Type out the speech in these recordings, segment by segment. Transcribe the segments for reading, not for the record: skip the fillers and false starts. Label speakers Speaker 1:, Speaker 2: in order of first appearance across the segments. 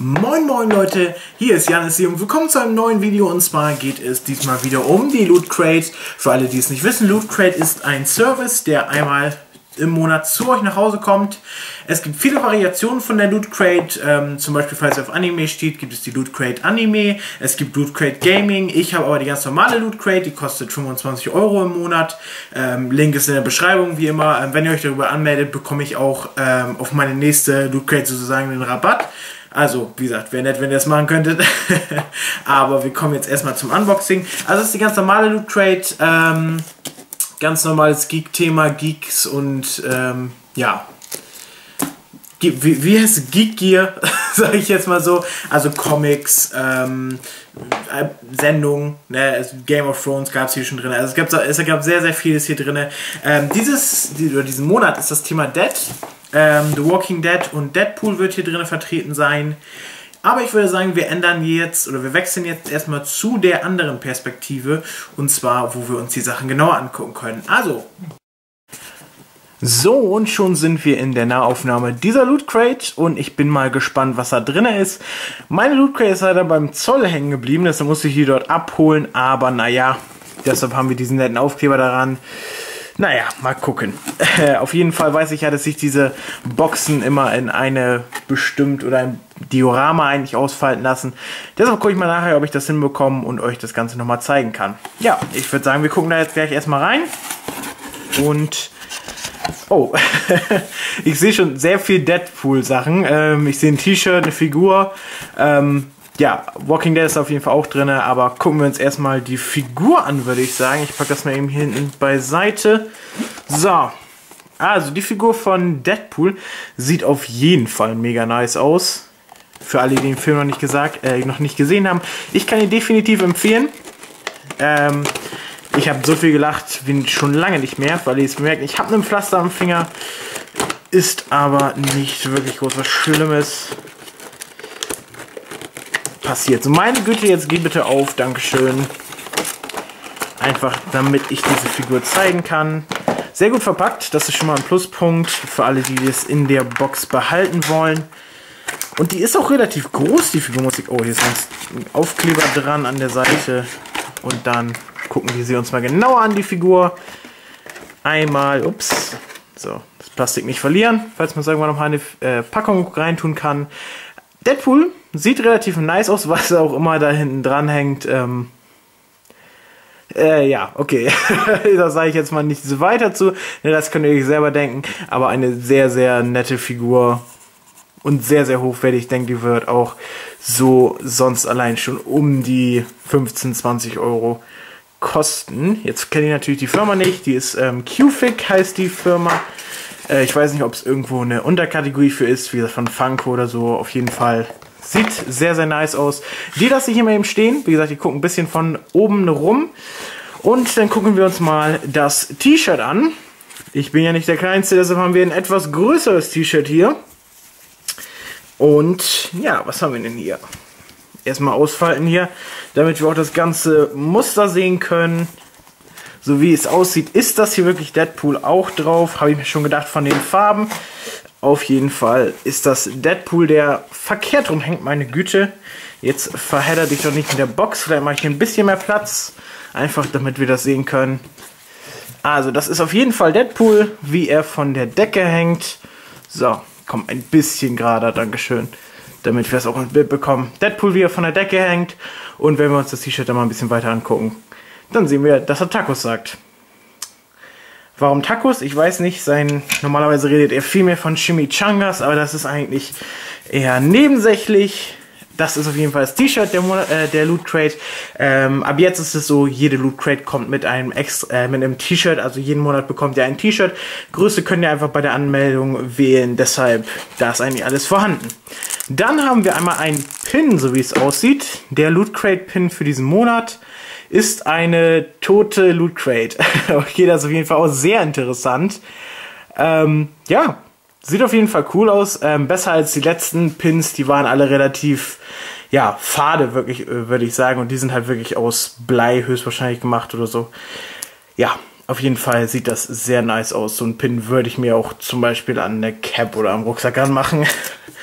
Speaker 1: Moin moin Leute, hier ist Janis hier und willkommen zu einem neuen Video, und zwar geht es diesmal wieder um die Loot Crate. Für alle, die es nicht wissen, Loot Crate ist ein Service, der einmal im Monat zu euch nach Hause kommt. Es gibt viele Variationen von der Loot Crate, zum Beispiel falls ihr auf Anime steht, gibt es die Loot Crate Anime, es gibt Loot Crate Gaming, ich habe aber die ganz normale Loot Crate, die kostet 25 € im Monat, Link ist in der Beschreibung wie immer. Wenn ihr euch darüber anmeldet, bekomme ich auch auf meine nächste Loot Crate sozusagen den Rabatt. Also, wie gesagt, wäre nett, wenn ihr das machen könntet. Aber wir kommen jetzt erstmal zum Unboxing. Also, das ist die ganz normale Loot Crate. Ganz normales Geek-Thema, Geeks und, ja. Wie heißt es? Geek Gear, sage ich jetzt mal so. Also Comics, Sendungen, ne? Also Game of Thrones gab es hier schon drin. Also es gab sehr, sehr vieles hier drin. Diesen Monat ist das Thema Dead. The Walking Dead und Deadpool wird hier drin vertreten sein. Aber ich würde sagen, wir wechseln jetzt erstmal zu der anderen Perspektive. Und zwar, wo wir uns die Sachen genauer angucken können. Also. So, und schon sind wir in der Nahaufnahme dieser Loot Crate. Und ich bin mal gespannt, was da drin ist. Meine Loot Crate ist leider beim Zoll hängen geblieben. Deshalb musste ich die dort abholen. Aber naja, deshalb haben wir diesen netten Aufkleber daran. Naja, mal gucken. Auf jeden Fall weiß ich ja, dass sich diese Boxen immer in eine bestimmt oder ein Diorama eigentlich ausfalten lassen. Deshalb gucke ich mal nachher, ob ich das hinbekomme und euch das Ganze nochmal zeigen kann. Ja, ich würde sagen, wir gucken da jetzt gleich erstmal rein. Und oh, ich sehe schon sehr viel Deadpool-Sachen. Ich sehe ein T-Shirt, eine Figur. Ja, Walking Dead ist auf jeden Fall auch drin, aber gucken wir uns erstmal die Figur an, würde ich sagen. Ich packe das mal eben hier hinten beiseite. So, also die Figur von Deadpool sieht auf jeden Fall mega nice aus. Für alle, die den Film noch nicht gesehen haben. Ich kann ihn definitiv empfehlen. Ich habe so viel gelacht wie schon lange nicht mehr, weil ich es bemerkt. Ich habe einen Pflaster am Finger, ist aber nicht wirklich groß was Schlimmes passiert. So, meine Güte, jetzt geh bitte auf, Dankeschön. Einfach, damit ich diese Figur zeigen kann. Sehr gut verpackt, das ist schon mal ein Pluspunkt für alle, die das in der Box behalten wollen. Und die ist auch relativ groß, die Figur. Oh, hier ist ein Aufkleber dran an der Seite. Und dann gucken wir sie uns mal genauer an, die Figur. Einmal, ups, so, das Plastik nicht verlieren, falls man irgendwann noch mal eine Packung reintun kann. Deadpool sieht relativ nice aus, was auch immer da hinten dran hängt. Ja, okay. Da sage ich jetzt mal nicht so weiter zu. Das könnt ihr euch selber denken. Aber eine sehr, sehr nette Figur. Und sehr, sehr hochwertig. Ich denke, die wird auch so sonst allein schon um die 15, 20 € kosten. Jetzt kenne ich natürlich die Firma nicht. Die ist Q-Fic heißt die Firma. Ich weiß nicht, ob es irgendwo eine Unterkategorie für ist, wie das von Funko oder so. Auf jeden Fall sieht sehr, sehr nice aus. Die lasse ich hier mal eben stehen. Wie gesagt, ich gucke ein bisschen von oben rum. Und dann gucken wir uns mal das T-Shirt an. Ich bin ja nicht der Kleinste, deshalb haben wir ein etwas größeres T-Shirt hier. Und ja, was haben wir denn hier? Erstmal ausfalten hier, damit wir auch das ganze Muster sehen können. So wie es aussieht, ist das hier wirklich Deadpool auch drauf. Habe ich mir schon gedacht von den Farben. Auf jeden Fall ist das Deadpool, der verkehrt rumhängt, meine Güte. Jetzt verhedder dich doch nicht in der Box. Vielleicht mache ich ein bisschen mehr Platz. Einfach damit wir das sehen können. Also das ist auf jeden Fall Deadpool, wie er von der Decke hängt. So, komm, ein bisschen gerader, dankeschön. Damit wir es auch ins Bild bekommen. Deadpool, wie er von der Decke hängt. Und wenn wir uns das T-Shirt dann mal ein bisschen weiter angucken, dann sehen wir, dass er Tacos sagt. Warum Tacos? Ich weiß nicht. Normalerweise redet er viel mehr von Chimichangas, aber das ist eigentlich eher nebensächlich. Das ist auf jeden Fall das T-Shirt der Loot Crate. Ab jetzt ist es so, jede Loot Crate kommt mit einem T-Shirt, also jeden Monat bekommt ihr ein T-Shirt. Größe könnt ihr einfach bei der Anmeldung wählen, deshalb, da ist eigentlich alles vorhanden. Dann haben wir einmal einen Pin, so wie es aussieht. Der Loot Crate Pin für diesen Monat ist eine tote Loot Crate. Okay, das ist auf jeden Fall auch sehr interessant. Ja, sieht auf jeden Fall cool aus. Besser als die letzten Pins, die waren alle relativ, ja, fade, wirklich, würde ich sagen. Und die sind halt wirklich aus Blei höchstwahrscheinlich gemacht oder so. Ja, auf jeden Fall sieht das sehr nice aus. So ein Pin würde ich mir auch zum Beispiel an der Cap oder am Rucksack anmachen.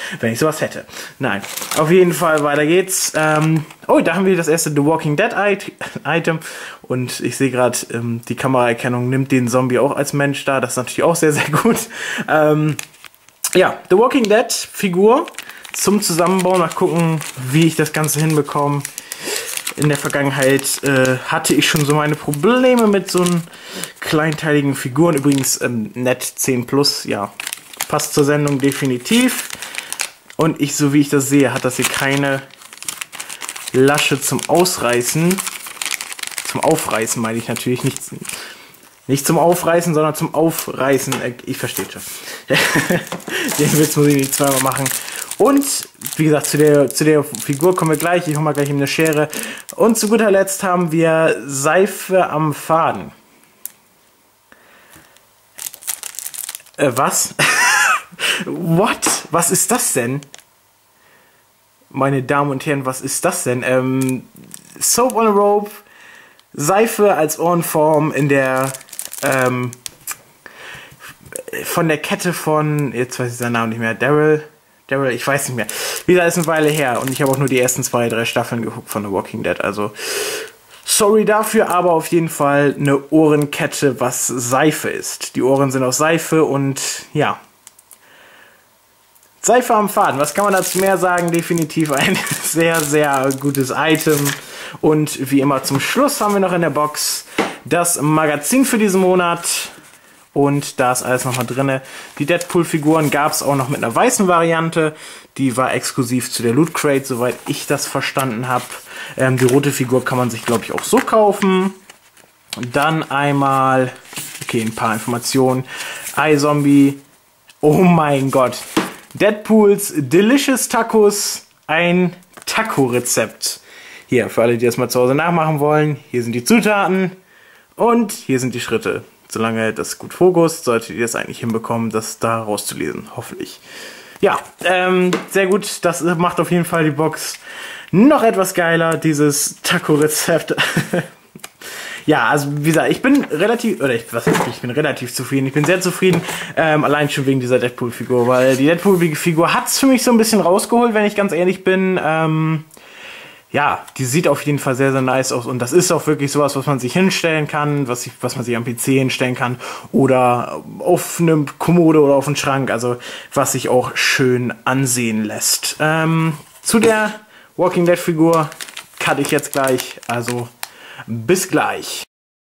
Speaker 1: wenn ich sowas hätte. Nein, auf jeden Fall, weiter geht's. Oh, da haben wir das erste The Walking Dead Item. Und ich sehe gerade, die Kameraerkennung nimmt den Zombie auch als Mensch da. Das ist natürlich auch sehr, sehr gut. Ja, The Walking Dead Figur zum Zusammenbauen. Mal gucken, wie ich das Ganze hinbekomme. In der Vergangenheit hatte ich schon so meine Probleme mit so kleinteiligen Figuren. Übrigens Net 10 Plus, ja, passt zur Sendung definitiv. Und so wie ich das sehe, hat das hier keine Lasche zum Ausreißen. Zum Aufreißen meine ich natürlich nicht zum Aufreißen, sondern zum Aufreißen. Ich verstehe schon. Den Witz muss ich nicht zweimal machen. Und, wie gesagt, zu der Figur kommen wir gleich. Ich hole mal gleich eben eine Schere. Und zu guter Letzt haben wir Seife am Faden. Was? What? Was ist das denn? Meine Damen und Herren, was ist das denn? Soap on a Rope. Seife als Ohrenform in der von der Kette von, jetzt weiß ich seinen Namen nicht mehr, Daryl, ich weiß nicht mehr. Wie gesagt, ist eine Weile her und ich habe auch nur die ersten 2, 3 Staffeln geguckt von The Walking Dead, also sorry dafür, aber auf jeden Fall eine Ohrenkette, was Seife ist. Die Ohren sind aus Seife und ja. Seife am Faden, was kann man dazu mehr sagen? Definitiv ein sehr, sehr gutes Item. Und wie immer zum Schluss haben wir noch in der Box das Magazin für diesen Monat. Und da ist alles nochmal drin. Die Deadpool-Figuren gab es auch noch mit einer weißen Variante. Die war exklusiv zu der Loot Crate, soweit ich das verstanden habe. Die rote Figur kann man sich, glaube ich, auch so kaufen. Und dann einmal, okay, ein paar Informationen. iZombie, oh mein Gott. Deadpools Delicious Tacos, ein Taco-Rezept. Hier, für alle, die das mal zu Hause nachmachen wollen, hier sind die Zutaten und hier sind die Schritte. Solange das gut fokussiert, solltet ihr das eigentlich hinbekommen, das da rauszulesen, hoffentlich. Ja, sehr gut, das macht auf jeden Fall die Box noch etwas geiler, dieses Taco-Rezept. Ja, also wie gesagt, ich bin relativ, ich bin relativ zufrieden, ich bin sehr zufrieden, allein schon wegen dieser Deadpool-Figur, weil die Deadpool-Figur hat es für mich so ein bisschen rausgeholt, wenn ich ganz ehrlich bin. Ja, die sieht auf jeden Fall sehr, sehr nice aus und das ist auch wirklich sowas, was man sich hinstellen kann, was man sich am PC hinstellen kann oder auf eine Kommode oder auf einen Schrank, also was sich auch schön ansehen lässt. Zu der Walking Dead Figur cutte ich jetzt gleich, also bis gleich.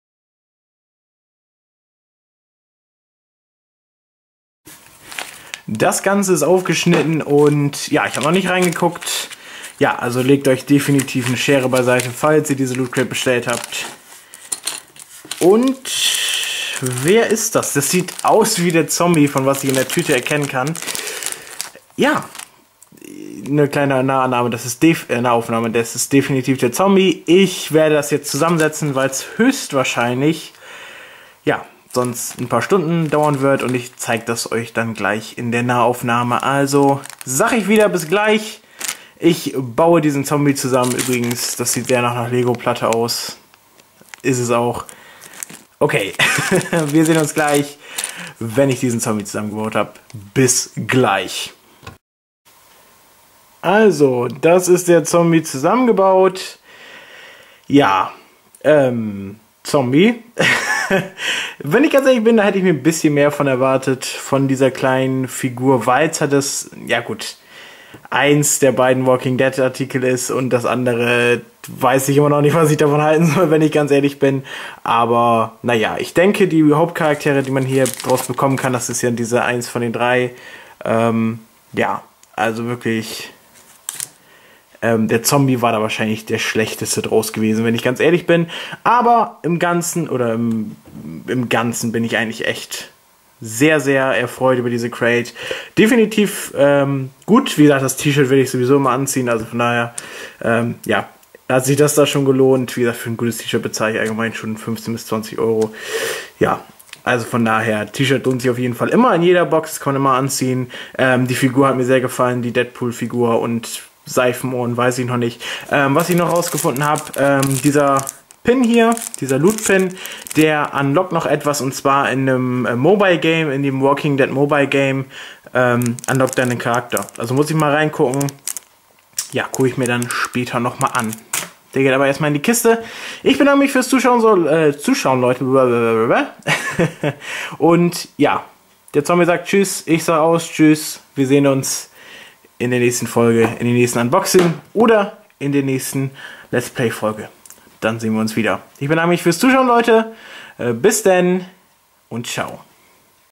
Speaker 1: Das Ganze ist aufgeschnitten und ja, ich habe noch nicht reingeguckt. Ja, also legt euch definitiv eine Schere beiseite, falls ihr diese Loot Crate bestellt habt. Und wer ist das? Das sieht aus wie der Zombie, von was ich in der Tüte erkennen kann. Ja, eine kleine Nahannahme, das ist Nahaufnahme, das ist definitiv der Zombie. Ich werde das jetzt zusammensetzen, weil es höchstwahrscheinlich, ja, sonst ein paar Stunden dauern wird und ich zeige das euch dann gleich in der Nahaufnahme. Also sag ich wieder bis gleich. Ich baue diesen Zombie zusammen. Übrigens, das sieht sehr nach einer Lego-Platte aus. Ist es auch. Okay, wir sehen uns gleich, wenn ich diesen Zombie zusammengebaut habe. Bis gleich. Also, das ist der Zombie zusammengebaut. Ja, Zombie. Wenn ich ganz ehrlich bin, da hätte ich mir ein bisschen mehr von erwartet, von dieser kleinen Figur, weil es hat das, ja gut, eins der beiden Walking Dead Artikel ist und das andere weiß ich immer noch nicht, was ich davon halten soll, wenn ich ganz ehrlich bin. Aber naja, ich denke, die Hauptcharaktere, die man hier draus bekommen kann, das ist ja diese eins von den 3. Ja, also wirklich, der Zombie war da wahrscheinlich der schlechteste draus gewesen, wenn ich ganz ehrlich bin. Aber im Ganzen, oder im Ganzen bin ich eigentlich echt sehr, sehr erfreut über diese Crate. Definitiv gut. Wie gesagt, das T-Shirt werde ich sowieso immer anziehen. Also von daher, ja, hat sich das da schon gelohnt. Wie gesagt, für ein gutes T-Shirt bezahle ich allgemein schon 15 bis 20 Euro. Ja, also von daher, T-Shirt lohnt sich auf jeden Fall immer in jeder Box. Das kann man immer anziehen. Die Figur hat mir sehr gefallen, die Deadpool-Figur und Seifenohren, weiß ich noch nicht. Was ich noch rausgefunden habe, dieser Pin hier, dieser Loot-Pin, der unlockt noch etwas und zwar in einem Mobile Game, in dem Walking Dead Mobile Game, unlockt deinen Charakter. Also muss ich mal reingucken. Ja, gucke ich mir dann später nochmal an. Der geht aber erstmal in die Kiste. Ich bedanke mich fürs Zuschauen, Leute. Und ja, der Zombie sagt Tschüss, ich sage aus Tschüss. Wir sehen uns in der nächsten Folge, in der nächsten Unboxing oder in der nächsten Let's Play Folge. Dann sehen wir uns wieder. Ich bedanke mich fürs Zuschauen, Leute. Bis denn und ciao.